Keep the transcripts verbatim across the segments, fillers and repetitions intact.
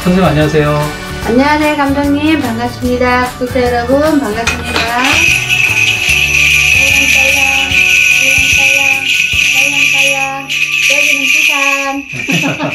선생님 안녕하세요. 안녕하세요 감독님, 반갑습니다. 구독자 여러분 반갑습니다. 딸랑딸랑 딸랑딸랑 딸랑딸랑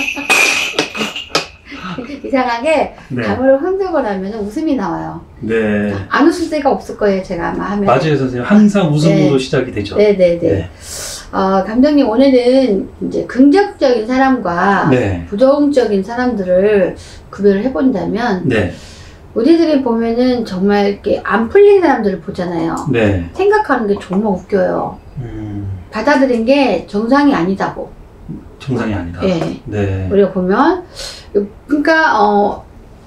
여기는 부산. 이상하게 네. 감을 흔들고 나면 웃음이 나와요. 네. 안 웃을 때가 없을 거예요, 제가 아마 하면. 맞아요, 선생님. 항상 웃음으로 네. 시작이 되죠. 네네네. 네. 어, 감독님, 오늘은 이제 긍정적인 사람과 네. 부정적인 사람들을 구별을 해본다면, 네. 우리들이 보면은 정말 이렇게 안 풀린 사람들을 보잖아요. 네. 생각하는 게 정말 웃겨요. 음, 받아들인 게 정상이 아니다고. 정상이 아니다. 네. 네. 우리가 보면, 그러니까 어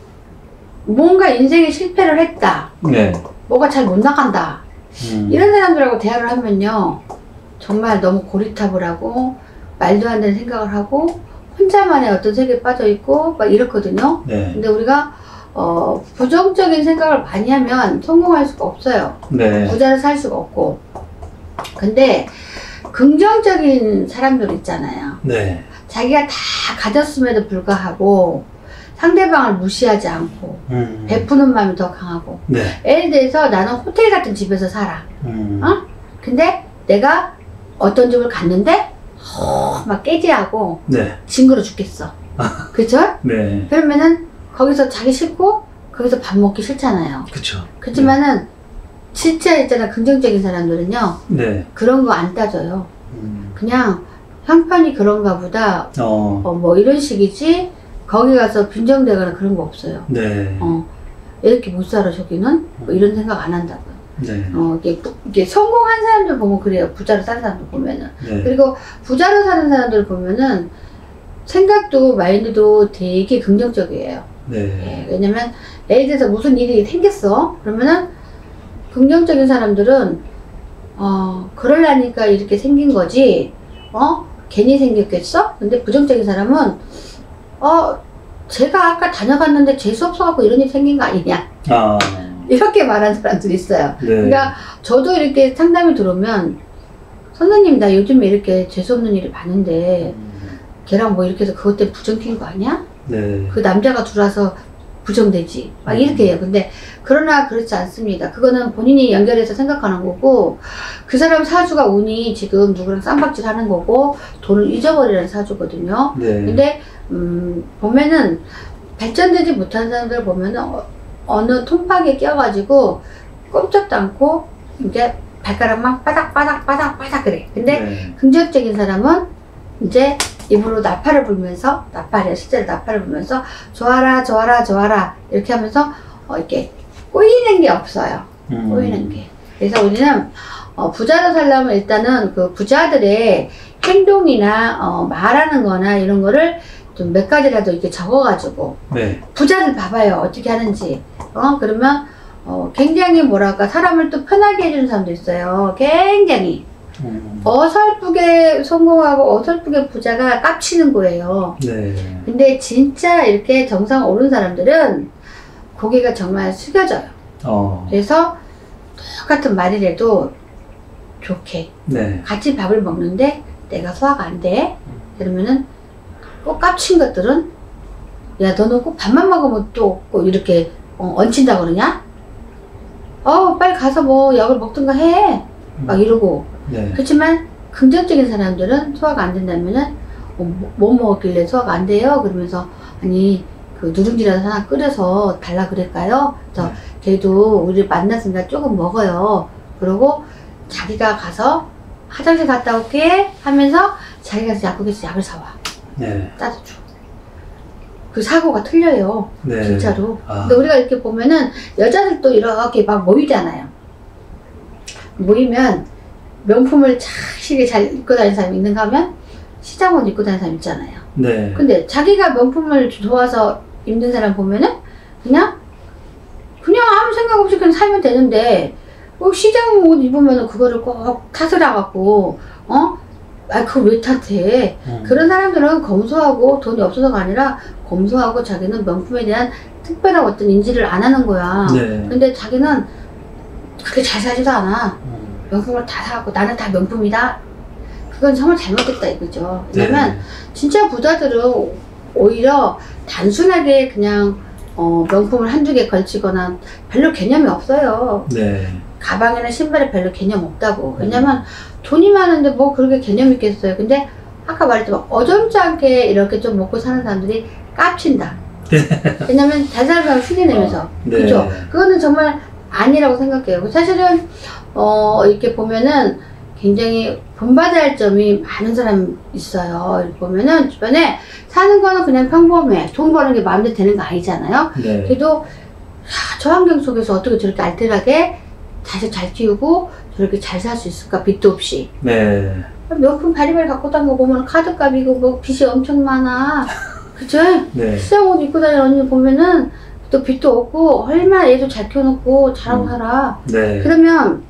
뭔가 인생에 실패를 했다. 네. 뭐가 잘 못 나간다. 음, 이런 사람들하고 대화를 하면요, 정말 너무 고리탑을 하고 말도 안 되는 생각을 하고 혼자만의 어떤 세계에 빠져 있고 막 이렇거든요. 네. 근데 우리가 어 부정적인 생각을 많이 하면 성공할 수가 없어요. 네. 부자를 살 수가 없고. 근데 긍정적인 사람들 있잖아요. 네. 자기가 다 가졌음에도 불구하고 상대방을 무시하지 않고 음, 베푸는 마음이 더 강하고. 네. 예를 들어서 나는 호텔 같은 집에서 살아. 음, 어? 근데 내가 어떤 집을 갔는데 어, 막 깨지하고 네. 징그러 죽겠어. 그쵸? 네. 그러면은 거기서 자기 싫고 거기서 밥 먹기 싫잖아요. 그쵸. 그렇지만은 진짜 있잖아, 긍정적인 사람들은요, 네. 그런 거 안 따져요. 음, 그냥 형편이 그런가 보다, 어, 어, 뭐 이런 식이지 거기 가서 빈정대거나 그런 거 없어요. 네. 어, 이렇게 못 살아 저기는? 뭐 이런 생각 안 한다고요. 네. 어, 이게, 이게 성공한 사람들 보면 그래요. 부자로 사는 사람들 보면은. 네. 그리고 부자로 사는 사람들 보면은 생각도 마인드도 되게 긍정적이에요. 네. 예, 왜냐면 예를 들어서 무슨 일이 생겼어. 그러면은 긍정적인 사람들은 어 그러려니까 이렇게 생긴 거지, 어 괜히 생겼겠어? 근데 부정적인 사람은 어 제가 아까 다녀갔는데 재수 없어갖고 이런 일이 생긴 거 아니냐, 아, 이렇게 말하는 사람들이 있어요. 네. 그러니까 저도 이렇게 상담이 들어오면, 선생님 나 요즘에 이렇게 재수없는 일이 많은데 음, 걔랑 뭐 이렇게 해서 그것 때문에 부정킨 거 아니야? 네. 그 남자가 들어와서 부정되지 막 이렇게 해요. 근데 그러나 그렇지 않습니다. 그거는 본인이 연결해서 생각하는 거고, 그 사람 사주가 운이 지금 누구랑 쌈박질 하는 거고 돈을 잊어버리라는 사주거든요. 네. 근데 음 보면은 발전되지 못한 사람들 보면은 어, 어느 통박에 껴가지고 꼼짝도 않고 이제 발가락만 바닥바닥 바닥바닥 그래. 근데 네. 긍정적인 사람은 이제 입으로 나팔을 불면서, 나팔이야 실제로 나팔을 불면서 좋아라 좋아라 좋아라 이렇게 하면서 어 이렇게 꼬이는 게 없어요. 음, 꼬이는 게. 그래서 우리는 어 부자로 살려면 일단은 그 부자들의 행동이나 어 말하는 거나 이런 거를 좀 몇 가지라도 이렇게 적어가지고, 네. 부자들 봐봐요 어떻게 하는지. 어 그러면 어 굉장히 뭐랄까 사람을 또 편하게 해주는 사람도 있어요. 굉장히 음, 어설프게 성공하고 어설프게 부자가 깝치는 거예요. 네. 근데 진짜 이렇게 정상 오른 사람들은 고개가 정말 숙여져요. 어, 그래서 똑같은 말이라도 좋게 네. 같이 밥을 먹는데 내가 소화가 안 돼. 그러면은 꼭 깝친 것들은, 야 너는 꼭 밥만 먹으면 또 꼭 이렇게 어, 얹힌다 그러냐? 어 빨리 가서 뭐 약을 먹든가 해. 막 이러고. 네. 그렇지만 긍정적인 사람들은 소화가 안 된다면은 어, 뭐 먹었길래 소화가 안 돼요? 그러면서 아니 그 누룽지라도 하나 끓여서 달라 그럴까요? 그래서 걔도 우리 만났으니까 조금 먹어요. 그러고 자기가 가서 화장실 갔다 올게 하면서 자기가 가서 약국에서 약을 사와. 네. 따서 줘. 그 사고가 틀려요. 네. 진짜로. 아. 근데 우리가 이렇게 보면은 여자들도 이렇게 막 모이잖아요. 모이면 명품을 착실히 잘 입고 다니는 사람이 있는가 하면 시장옷 입고 다니는 사람 있잖아요. 네. 근데 자기가 명품을 좋아서 입는 사람 보면은 그냥 그냥 아무 생각 없이 그냥 살면 되는데, 꼭 시장옷 입으면은 그거를 꼭 탓을 해갖고 어? 아 그걸 왜 탓해? 음. 그런 사람들은 검소하고 돈이 없어서가 아니라 검소하고 자기는 명품에 대한 특별한 어떤 인지를 안 하는 거야. 네. 근데 자기는 그렇게 잘 사지도 않아. 음. 명품을 다 사고 나는 다 명품이다. 그건 정말 잘못됐다 이거죠. 왜냐면 네. 진짜 부자들은 오히려 단순하게 그냥 어, 명품을 한두 개 걸치거나 별로 개념이 없어요. 네. 가방이나 신발에 별로 개념 없다고. 왜냐면 돈이 많은데 뭐 그렇게 개념 있겠어요. 근데 아까 말했지만 어점지 않게 이렇게 좀 먹고 사는 사람들이 깝친다. 왜냐면 다른 사람을 흉내내면서. 어, 네. 그죠? 그거는 정말 아니라고 생각해요. 사실은 어, 이렇게 보면은 굉장히 본받아야 할 점이 많은 사람이 있어요. 이렇게 보면은 주변에 사는 거는 그냥 평범해. 돈 버는 게 마음대로 되는 거 아니잖아요. 네. 그래도 야, 저 환경 속에서 어떻게 저렇게 알뜰하게 자식 잘 키우고 저렇게 잘 살 수 있을까? 빚도 없이. 네. 명품 바리바리 갖고 다니는 거 보면 카드값이고 뭐 빚이 엄청 많아. 그쵸? 네. 비싼 옷 입고 다니는 언니 보면은 또 빚도 없고 얼마나 애도 잘 키워놓고 잘하고 음. 살아. 네. 그러면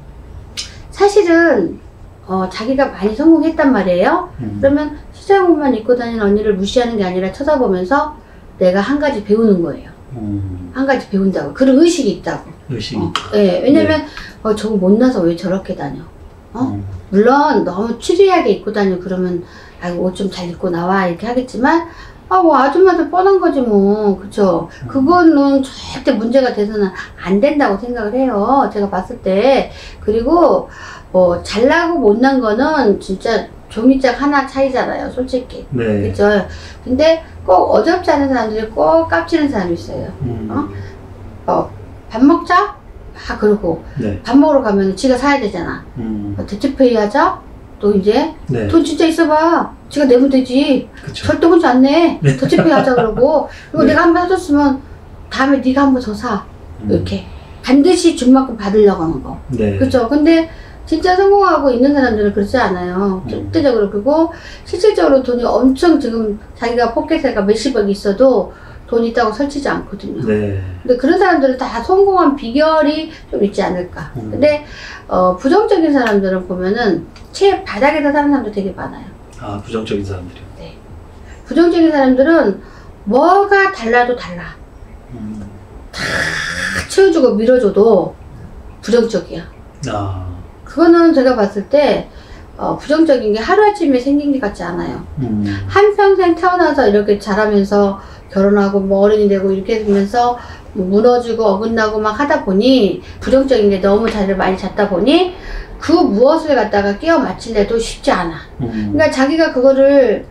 사실은 어, 자기가 많이 성공했단 말이에요. 음. 그러면 시장 옷만 입고 다니는 언니를 무시하는 게 아니라 쳐다보면서 내가 한 가지 배우는 거예요. 음. 한 가지 배운다고. 그런 의식이 있다고. 의식이. 어, 예, 왜냐면 어, 저거 못나서 왜 저렇게 다녀? 어? 음. 물론 너무 추리하게 입고 다녀 그러면 아이고 옷 좀 잘 입고 나와 이렇게 하겠지만 아 뭐 아줌마들 뻔한 거지 뭐. 그쵸? 음. 그거는 절대 문제가 돼서는 안 된다고 생각을 해요. 제가 봤을 때. 그리고 뭐 잘나고 못난 거는 진짜 종이짝 하나 차이잖아요. 솔직히. 네. 그쵸? 근데 꼭 어렵지 않은 사람들이 꼭 깝치는 사람이 있어요. 음. 어? 어, 밥 먹자? 아, 그러고 네. 밥 먹으러 가면 지가 사야 되잖아. 음. 어, 대체페이 하자? 또 이제 네. 돈 진짜 있어봐. 지가 내면 되지. 그쵸. 절대 혼자 안 내. 대체페이 하자 그러고. 그리고 네. 내가 한 번 사줬으면 다음에 네가 한 번 더 사. 음. 이렇게. 반드시 준 만큼 받으려고 하는 거. 네. 그렇죠. 근데 진짜 성공하고 있는 사람들은 그렇지 않아요. 음. 절대적으로. 그리고 실질적으로 돈이 엄청 지금 자기가 포켓에가 몇십억 있어도 돈 있다고 설치지 않거든요. 네. 근데 그런 사람들은 다 성공한 비결이 좀 있지 않을까. 음. 근데 어, 부정적인 사람들은 보면은 최 바닥에서 사는 사람도 되게 많아요. 아, 부정적인 사람들이요. 네. 부정적인 사람들은 뭐가 달라도 달라. 음. 다 채워주고 밀어줘도 부정적이야. 아. 그거는 제가 봤을 때 어, 부정적인 게 하루아침에 생긴 게 같지 않아요. 음. 한평생 태어나서 이렇게 자라면서 결혼하고 뭐 어른이 되고 이렇게 되면서 무너지고 어긋나고 막 하다 보니 부정적인 게 너무 자리를 많이 잡다 보니 그 무엇을 갖다가 끼워 맞추려도 쉽지 않아. 음. 그러니까 자기가 그거를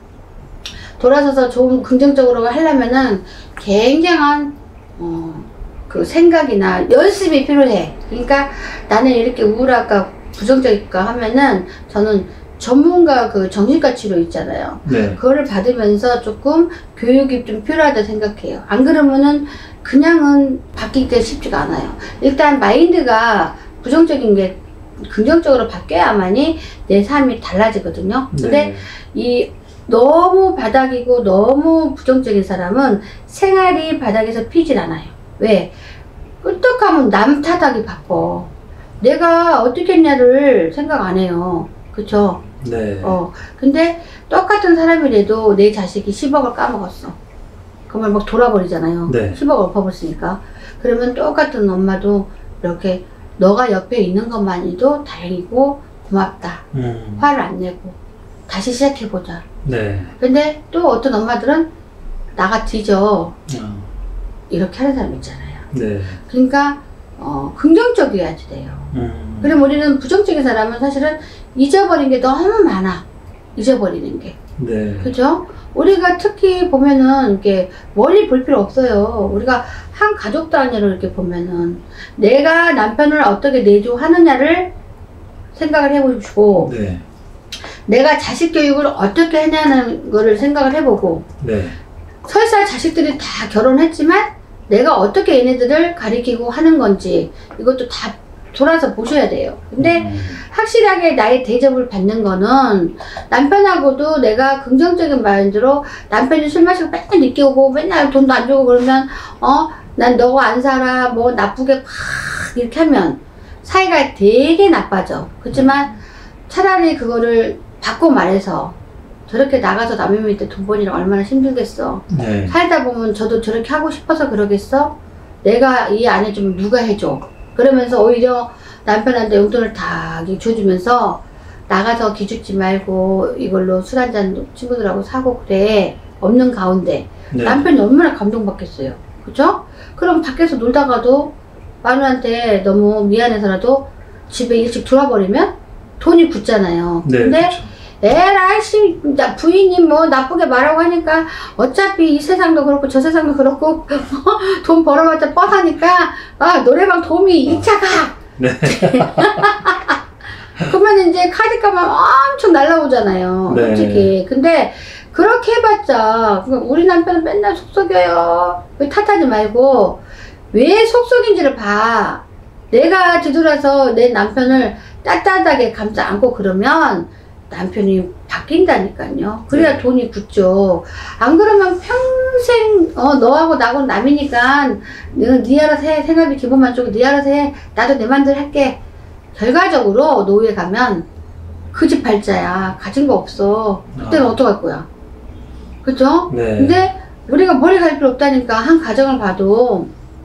돌아서서 좋은 긍정적으로 하려면은 굉장한 어, 그 생각이나 연습이 필요해. 그러니까 나는 이렇게 우울할까 부정적일까 하면은 저는 전문가 그 정신과 치료 있잖아요. 네. 그거를 받으면서 조금 교육이 좀 필요하다 생각해요. 안 그러면은 그냥은 바뀌기가 쉽지가 않아요. 일단 마인드가 부정적인 게 긍정적으로 바뀌어야만이 내 삶이 달라지거든요. 근데 네. 이 너무 바닥이고 너무 부정적인 사람은 생활이 바닥에서 피질 않아요. 왜? 끄떡하면 남 탓하기 바빠. 내가 어떻게 했냐를 생각 안 해요. 그쵸? 네. 어, 근데 똑같은 사람이라도 내 자식이 십억을 까먹었어. 그러면 막 돌아버리잖아요. 네. 십억을 엎어버렸으니까. 그러면 똑같은 엄마도 이렇게 너가 옆에 있는 것만이도 다행이고 고맙다. 음. 화를 안 내고 다시 시작해보자. 네. 근데 또 어떤 엄마들은 나가 뒤져. 어. 이렇게 하는 사람 있잖아요. 네. 그러니까 어, 긍정적이어야지 돼요. 음. 그럼 우리는 부정적인 사람은 사실은 잊어버린 게 너무 많아. 잊어버리는 게. 네. 그죠? 우리가 특히 보면은 이렇게 멀리 볼 필요 없어요. 우리가 한 가족 단위로 이렇게 보면은 내가 남편을 어떻게 내조하느냐를 생각을 해보시고 네. 내가 자식 교육을 어떻게 하냐는 거를 생각을 해보고 네. 설사 자식들이 다 결혼했지만 내가 어떻게 얘네들을 가리키고 하는 건지 이것도 다 돌아서 보셔야 돼요. 근데 음. 확실하게 나의 대접을 받는 거는 남편하고도 내가 긍정적인 마인드로 남편이 술 마시고 맨날 늦게 오고 맨날 돈도 안 주고 그러면 어? 난 너가 안 살아 뭐 나쁘게 막 이렇게 하면 사이가 되게 나빠져. 그렇지만 차라리 그거를 바꿔 말해서 저렇게 나가서 남의 밑에 돈 버니라 얼마나 힘들겠어. 네. 살다 보면 저도 저렇게 하고 싶어서 그러겠어? 내가 이 안 해주면 누가 해줘? 그러면서 오히려 남편한테 용돈을 다 줘주면서 나가서 기죽지 말고 이걸로 술 한잔 친구들하고 사고 그래. 없는 가운데 네. 남편이 얼마나 감동받겠어요. 그죠? 그럼 밖에서 놀다가도 마누라한테 너무 미안해서라도 집에 일찍 들어와버리면 돈이 굳잖아요. 네, 근데 그렇죠. 에라이 씨, 나 부인이 뭐 나쁘게 말하고 하니까 어차피 이 세상도 그렇고 저 세상도 그렇고 돈 벌어봤자 뻔하니까 아 노래방 도우미 이 차 가! 네. 그러면 이제 카드값만 엄청 날라오잖아요. 네. 솔직히. 근데 그렇게 해봤자 우리 남편은 맨날 속썩여요. 왜 탓하지 말고 왜 속썩인지를 봐. 내가 뒤돌아서 내 남편을 따뜻하게 감싸 안고 그러면 남편이 바뀐다니까요. 그래야 네. 돈이 굳죠. 안 그러면 평생 어 너하고 나하고 남이니까 너는 네 알아서 해. 생활비 기본만 주고 네 알아서 해. 나도 내 맘대로 할게. 결과적으로 노후에 가면 그 집 발자야. 가진 거 없어. 그때는 아. 어떡할 거야. 그죠? 네. 근데 우리가 머리 갈 필요 없다니까. 한 가정을 봐도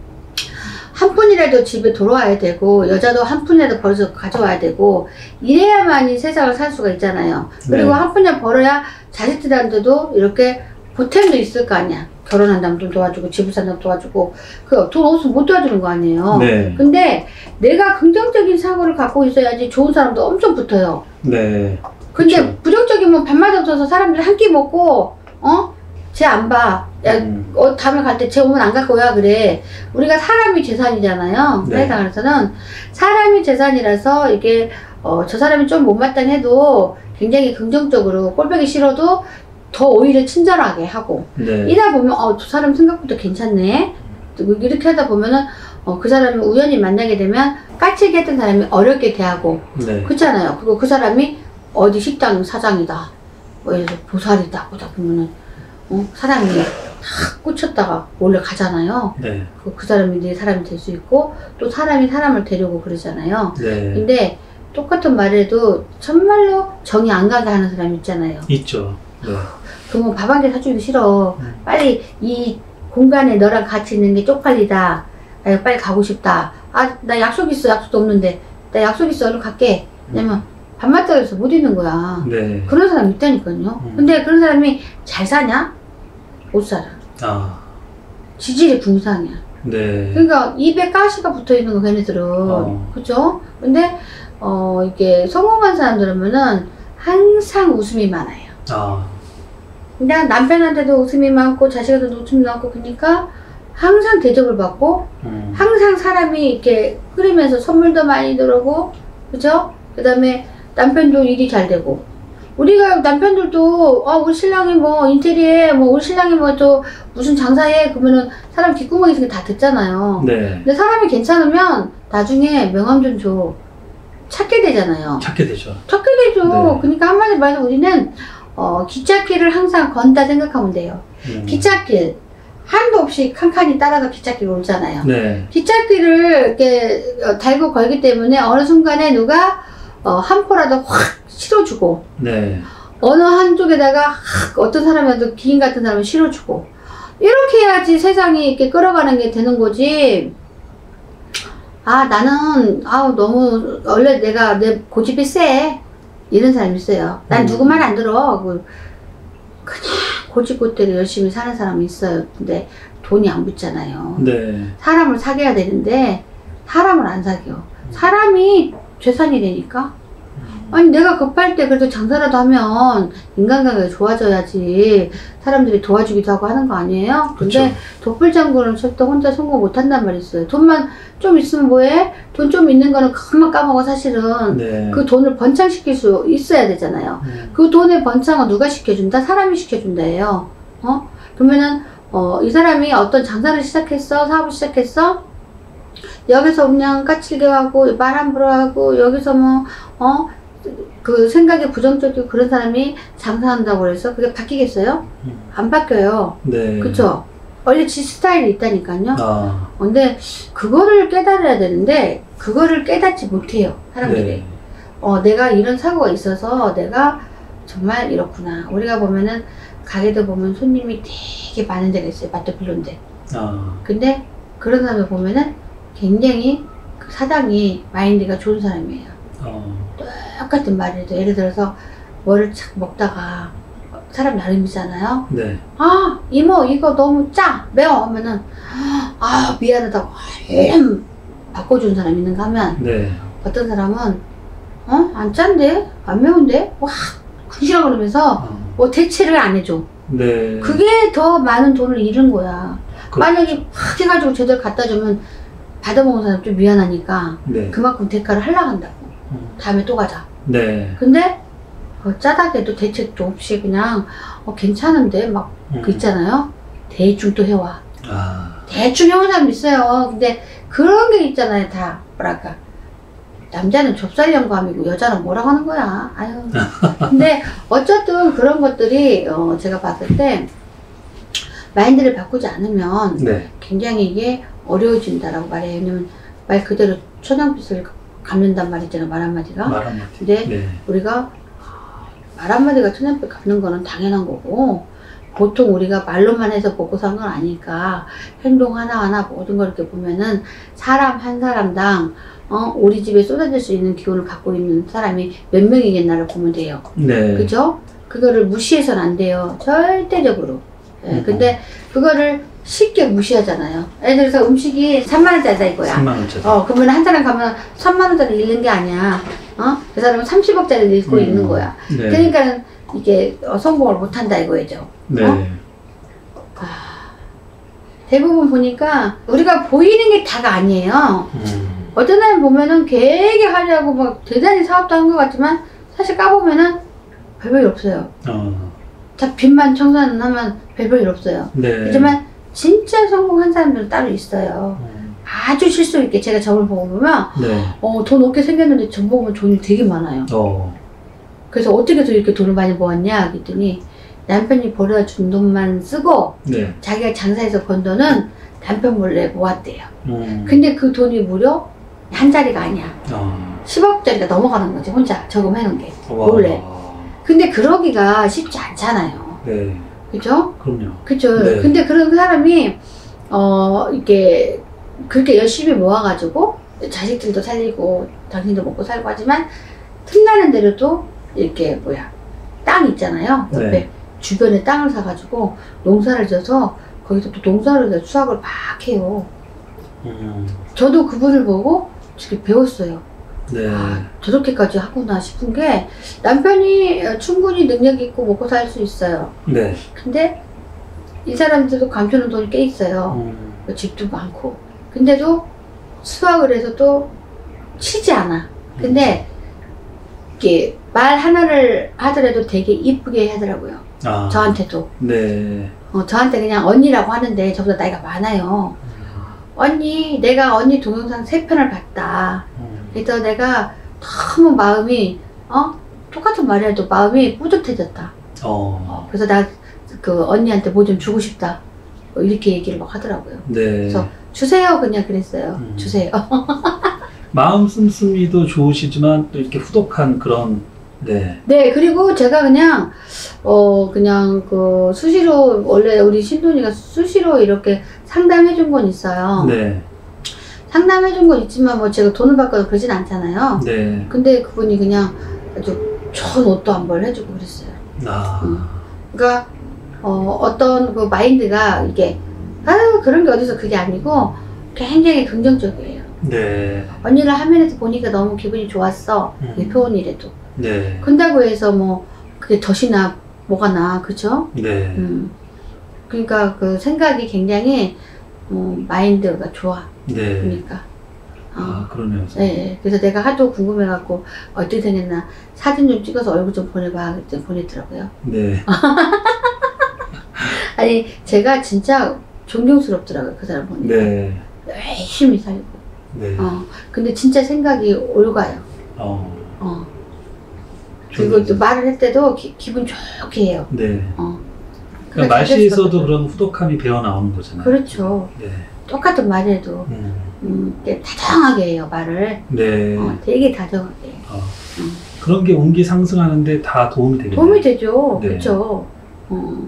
한 푼이라도 집에 들어와야 되고 여자도 한 푼이라도 벌어서 가져와야 되고 이래야만이 세상을 살 수가 있잖아요. 그리고 네. 한 푼이라도 벌어야 자식들한테도 이렇게 보탬도 있을 거 아니야. 결혼한다면 돈 도와주고 집을 산다면 도와주고 그 돈 없으면 못 도와주는 거 아니에요. 네. 근데 내가 긍정적인 사고를 갖고 있어야지 좋은 사람도 엄청 붙어요. 네. 근데 그쵸. 부정적이면 밥맛 없어서 사람들이 한 끼 먹고 어? 쟤 안 봐. 야, 음. 어, 다음에 갈 때 쟤 오면 안 갈 거야. 그래. 우리가 사람이 재산이잖아요. 네. 사회생활에서는 사람이 재산이라서 이게 어, 저 사람이 좀 못마땅해도 굉장히 긍정적으로 꼴보기 싫어도 더 오히려 친절하게 하고 네. 이다 보면 어, 저 사람 생각보다 괜찮네. 이렇게 하다 보면은 어, 그 사람을 우연히 만나게 되면 까칠게 했던 사람이 어렵게 대하고 네. 그렇잖아요. 그리고 그 사람이 어디 식당 사장이다. 뭐 예를 들어 보살이다. 보다 보면은 어, 사람이 탁 꽂혔다가 몰래 가잖아요. 네. 그, 그 사람이 내 사람이 될 수 있고 또 사람이 사람을 데려오고 그러잖아요. 네. 근데 똑같은 말에도 정말로 정이 안 가게 하는 사람 있잖아요. 있죠. 네. 그러면 밥 한 개 사주기 싫어. 음. 빨리 이 공간에 너랑 같이 있는 게 쪽팔리다. 나 빨리 가고 싶다. 아, 나 약속 있어. 약속도 없는데. 나 약속 있어. 얼른 갈게. 왜냐면 밥 맞다고 해서 못 있는 거야. 네. 그런 사람 있다니까요. 음. 근데 그런 사람이 잘 사냐? 못 살아. 아. 지질이 궁상이야. 네. 그러니까 입에 가시가 붙어 있는 거 걔네들은. 어. 그죠? 근데 어 이게 성공한 사람들은 항상 웃음이 많아요. 아. 근데 남편한테도 웃음이 많고 자식한테도 웃음이 많고 그러니까 항상 대접을 받고 음. 항상 사람이 이렇게 흐르면서 선물도 많이 들어오고 그죠? 그 다음에 남편도 일이 잘 되고 우리가 남편들도 아 우리 신랑이 뭐 인테리어에 뭐 우리 신랑이 뭐 또 무슨 장사해 그러면은 사람 귓구멍이 있으니까 다 듣잖아요. 네. 근데 사람이 괜찮으면 나중에 명함 좀 줘. 찾게 되잖아요. 찾게 되죠. 찾게 되죠. 네. 그러니까 한마디로 말해서 우리는 어, 기찻길을 항상 건다 생각하면 돼요. 음. 기찻길 한도 없이 칸칸이 따라서 기찻길 오잖아요. 네. 기찻길을 이렇게 어, 달고 걸기 때문에 어느 순간에 누가 어, 한 포라도 확 실어주고 네. 어느 한쪽에다가 확 어떤 사람이라도 기인 같은 사람을 실어주고 이렇게 해야지 세상이 이렇게 끌어가는 게 되는 거지. 아 나는 아우 너무 원래 내가 내 고집이 세 이런 사람이 있어요. 난 음. 누구 말 안 들어. 그 그냥 고집꽃대로 열심히 사는 사람이 있어요. 근데 돈이 안 붙잖아요. 네. 사람을 사귀어야 되는데 사람을 안 사겨. 사람이 재산이 되니까. 아니 내가 급할 때 그래도 장사라도 하면 인간관계가 좋아져야지 사람들이 도와주기도 하고 하는 거 아니에요? 근데 그쵸. 독불장군은 절대 혼자 성공 못 한단 말이 있어요. 돈만 좀 있으면 뭐해? 돈 좀 있는 거는 금방 까먹어 사실은. 네. 그 돈을 번창시킬 수 있어야 되잖아요. 음. 그 돈의 번창은 누가 시켜준다? 사람이 시켜준다예요. 어? 그러면은 어, 이 사람이 어떤 장사를 시작했어? 사업을 시작했어? 여기서 그냥 까칠게 하고 말 함부로 하고 여기서 뭐 어? 그 생각이 부정적이고 그런 사람이 장사한다고 해서 그게 바뀌겠어요? 음. 안 바뀌어요. 네. 그쵸? 원래 지 스타일이 있다니까요. 아. 근데 그거를 깨달아야 되는데 그거를 깨닫지 못해요. 사람들이. 네. 어, 내가 이런 사고가 있어서 내가 정말 이렇구나. 우리가 보면은 가게도 보면 손님이 되게 많은 데가 있어요. 맛도 별론데. 아. 근데 그런 사람을 보면은 굉장히 그 사장이 마인드가 좋은 사람이에요. 어. 똑같은 말을 해도 예를 들어서 뭐를 착 먹다가 사람 나름이잖아요. 네. 아, 이모, 이거 너무 짜! 매워! 하면은, 아, 미안하다고, 음, 바꿔준 사람 있는가 하면, 네. 어떤 사람은, 어? 안 짠데? 안 매운데? 와, 그시라 그러면서, 어. 뭐 대체를 안 해줘. 네. 그게 더 많은 돈을 잃은 거야. 그, 만약에 확 해가지고 제대로 갖다 주면, 받아먹은 사람 좀 미안하니까, 네. 그만큼 대가를 하려고 한다고. 음. 다음에 또 가자. 네. 근데, 어, 짜다게도 대책도 없이 그냥, 어, 괜찮은데? 막, 음. 그 있잖아요. 대충 또 해와. 아. 대충 해온 사람 있어요. 근데 그런 게 있잖아요. 다 뭐랄까, 남자는 좁쌀 영감이고 여자는 뭐라고 하는 거야. 아유. 근데 어쨌든 그런 것들이 어, 제가 봤을 때 마인드를 바꾸지 않으면 네. 굉장히 이게 어려워진다라고 말해요. 왜냐면 말 그대로 천연빛을 갚는단 말이잖아요. 말 한마디가. 말 한마디. 근데 네. 우리가 말 한마디가 천연빛 갚는 거는 당연한 거고, 보통 우리가 말로만 해서 보고 산 건 아니까 행동 하나하나 모든 걸 이렇게 보면은 사람 한 사람당 어, 우리 집에 쏟아질 수 있는 기운을 갖고 있는 사람이 몇 명이겠나를 보면 돼요. 네. 그죠? 그거를 무시해서는 안 돼요. 절대적으로. 예, 음. 근데 그거를 쉽게 무시하잖아요. 예를 들어서 음식이 삼만 원짜리다 이거야. 삼만 원짜리. 어, 그러면 한 사람 가면 삼만 원짜리 잃는 게 아니야. 어? 그 사람은 삼십억짜리 잃고 음. 있는 거야. 네. 그러니까는 이게 어, 성공을 못 한다 이거죠. 네. 어? 대부분 보니까 우리가 보이는 게 다가 아니에요. 음. 어떤 사람 보면은 되게 하려고 막 대단히 사업도 한 것 같지만 사실 까보면은 별별 일 없어요. 어. 자, 빚만 청산하면 별별 일 없어요. 네. 하지만 진짜 성공한 사람들은 따로 있어요. 음. 아주 실수 있게 제가 저걸 보고 보면 네. 어, 돈 없게 생겼는데 전 보면 돈이 되게 많아요. 어. 그래서 어떻게 해서 이렇게 돈을 많이 모았냐 그랬더니 남편이 벌어준 돈만 쓰고 네. 자기가 장사해서 번 돈은 남편 몰래 모았대요. 음. 근데 그 돈이 무려 한 자리가 아니야. 어. 십억짜리가 넘어가는 거지, 혼자 저금해놓은 게. 와. 몰래. 근데 그러기가 쉽지 않잖아요. 네. 그죠? 그럼요. 그죠? 네. 근데 그런 사람이 어 이렇게 그렇게 열심히 모아가지고 자식들도 살리고 당신도 먹고 살고 하지만 틈나는 대로도 이렇게 뭐야 땅 있잖아요. 옆에 네. 주변에 땅을 사가지고 농사를 져서 거기서 또 농사를 해서 수확을 막 해요. 음. 저도 그분을 보고 이렇게 배웠어요. 네. 아, 저렇게까지 하구나 싶은 게 남편이 충분히 능력 있고 먹고 살 수 있어요. 네. 근데 이 사람들도 감추는 돈이 꽤 있어요. 음. 집도 많고. 근데도 수확을 해서 또 치지 않아. 근데 이게 말 하나를 하더라도 되게 이쁘게 하더라고요. 아. 저한테도. 네. 어, 저한테 그냥 언니라고 하는데 저보다 나이가 많아요. 언니, 내가 언니 동영상 세 편을 봤다. 음. 그래서 내가 너무 마음이 어 똑같은 말이라도 마음이 뿌듯해졌다. 어. 어, 그래서 나 그 언니한테 뭐 좀 주고 싶다. 뭐 이렇게 얘기를 막 하더라고요. 네. 그래서 주세요 그냥 그랬어요. 음. 주세요. 마음 씀씀이도 좋으시지만 또 이렇게 후덕한 그런 네. 네, 그리고 제가 그냥 어 그냥 그 수시로 원래 우리 신돈이가 수시로 이렇게 상담해 준 건 있어요. 네. 상담해 준 건 있지만 뭐 제가 돈을 받거나 그러진 않잖아요. 네. 근데 그분이 그냥 아주 좋은 옷도 한 벌 해주고 그랬어요. 아. 음. 그러니까 어, 어떤 그 마인드가 이게 아유 그런 게 어디서 그게 아니고 굉장히 긍정적이에요. 네. 언니를 화면에서 보니까 너무 기분이 좋았어. 음. 이 표현이라도. 네. 근다고 해서 뭐 그게 덫이나 뭐가 나, 그죠? 네. 음. 그러니까 그 생각이 굉장히 어, 마인드가 좋아. 네. 그러니까. 어. 아, 그러네요. 네, 네. 그래서 내가 하도 궁금해갖고 어떻게 생겼나 사진 좀 찍어서 얼굴 좀 보내봐 그랬더니 보내더라고요. 네. 아니 제가 진짜 존경스럽더라고요. 그 사람 보니까. 네. 열심히 살고. 네. 어. 근데 진짜 생각이 올가요. 어. 어. 그리고 또 말을 할 때도 기, 기분 좋게 해요. 네. 어. 그러니까 말씨에서도 그런 후덕함이 배어 나오는 거잖아요. 그렇죠. 네. 똑같은 말이라도 음. 음, 이렇게 다정하게 해요 말을. 네. 어, 되게 다정하게. 해요. 어. 음. 그런 게 운기 상승하는데 다 도움이 되겠네요. 도움이 되죠. 네. 그렇죠. 어.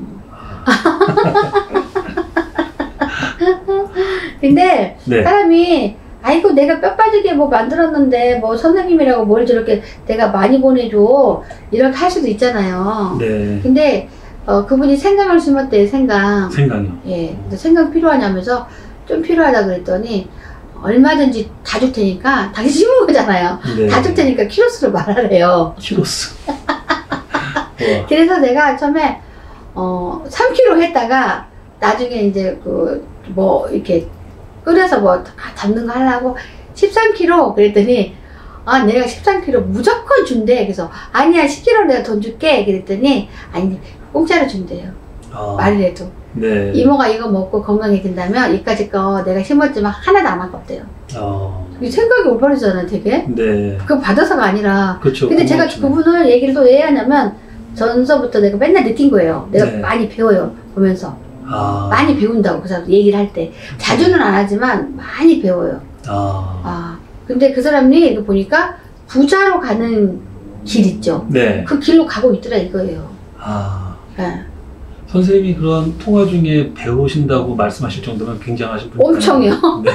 근데 네. 사람이 아이고 내가 뼈 빠지게 뭐 만들었는데 뭐 선생님이라고 뭘 저렇게 내가 많이 보내줘 이렇게 할 수도 있잖아요. 네. 근데 어, 그분이 생강을 심었대요, 생강. 생강이요. 예. 그래서 생강 필요하냐면서 좀 필요하다 그랬더니 얼마든지 다 줄 테니까, 당신 심은 거잖아요. 네. 다 줄 테니까 키로수를 말하래요. 키로수. 우와. 그래서 내가 처음에 어, 삼 킬로그램 했다가 나중에 이제 그 뭐 이렇게 끓여서 뭐 담는 거 하려고 십삼 킬로그램 그랬더니 아 내가 십삼 킬로그램 무조건 준대. 그래서 아니야 십 킬로그램 내가 돈 줄게 그랬더니 아니 공짜로 준대요. 아, 말이라도 네. 이모가 이거 먹고 건강해진다면 이까짓 거 내가 심었지만 하나도 안 아깝대요. 아, 이 생각이 올바르잖아요 되게. 네. 그거 받아서가 아니라. 그렇죠. 근데 제가 고맙죠. 그분을 얘기를 또 왜 하냐면 전서부터 내가 맨날 느낀 거예요. 내가 네. 많이 배워요 보면서. 아, 많이 배운다고 그 사람 얘기를 할 때. 자주는 안 하지만 많이 배워요. 아, 아 근데 그 사람이 이거 보니까 부자로 가는 길 있죠. 네. 그 길로 가고 있더라 이거예요. 아, 네. 선생님이 그런 통화 중에 배우신다고 말씀하실 정도면 굉장하신 분. 엄청요. 네.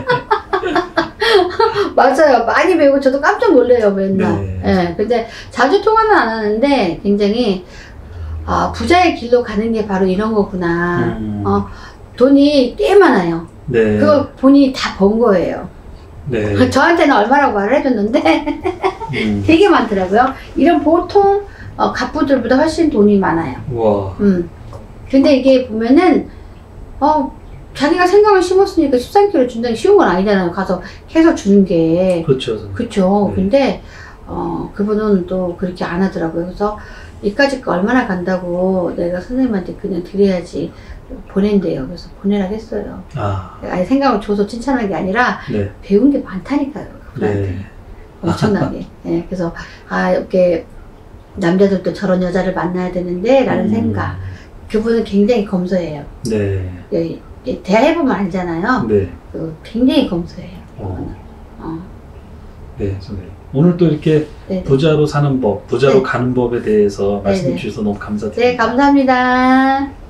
맞아요. 많이 배우고 저도 깜짝 놀래요 맨날. 네. 예. 근데 자주 통화는 안 하는데 굉장히 아 부자의 길로 가는 게 바로 이런 거구나. 음, 어 돈이 꽤 많아요. 네. 그거 본인이 다 번 거예요. 네. 저한테는 얼마라고 말을 해줬는데 음, 되게 많더라고요. 이런 보통 어, 갑부들보다 훨씬 돈이 많아요. 와. 음. 근데 이게 보면은 어 자기가 생강을 심었으니까 십삼 킬로그램 준다는 게 쉬운 건 아니잖아요. 가서 해서 주는 게. 그렇죠. 선생님. 그쵸. 네. 근데 어 그분은 또 그렇게 안 하더라고요. 그래서 이까짓 거 얼마나 간다고 내가 선생님한테 그냥 드려야지 보낸대요. 그래서 보내라고 했어요. 아, 아예 생각을 줘서 칭찬한 게 아니라 네. 배운 게 많다니까요. 그분한테. 네. 엄청나게. 예, 그래서 아 이렇게 남자들도 저런 여자를 만나야 되는데 라는 음, 생각. 그분은 굉장히 검소해요. 네. 예, 예, 대화해보면 알잖아요. 네. 그 굉장히 검소해요. 어, 어. 네, 선생님. 오늘 또 이렇게 네, 부자로 사는 법, 부자로 네. 가는 법에 대해서 말씀해 네. 주셔서 너무 감사드립니다. 네, 감사합니다.